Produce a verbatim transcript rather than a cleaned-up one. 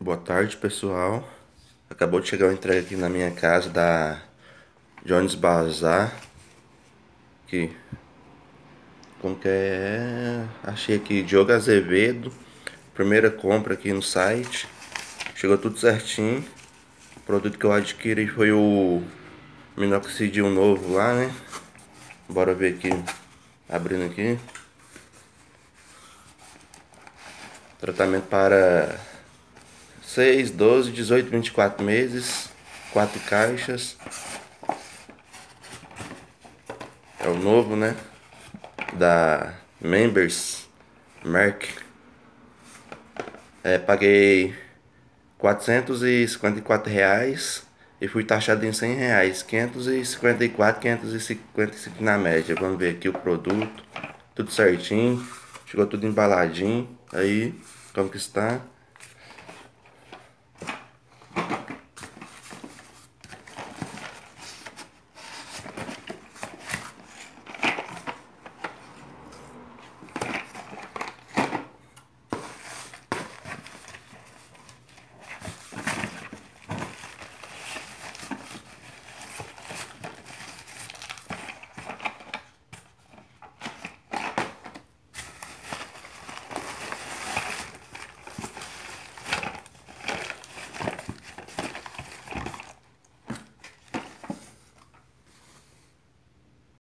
Boa tarde, pessoal. Acabou de chegar uma entrega aqui na minha casa da Jones Bazar. Aqui. Como que é? Achei aqui Diogo Azevedo. Primeira compra aqui no site. Chegou tudo certinho. O produto que eu adquiri foi o minoxidil novo lá, né? Bora ver aqui. Abrindo aqui. Tratamento para seis, doze, dezoito, vinte e quatro meses. Quatro caixas. É o novo, né? Da Members Merck. É, paguei quatrocentos e cinquenta e quatro reais e fui taxado em cem reais. quinhentos e cinquenta e quatro, quinhentos e cinquenta e cinco na média. Vamos ver aqui o produto. Tudo certinho. Chegou tudo embaladinho. Aí, como que está?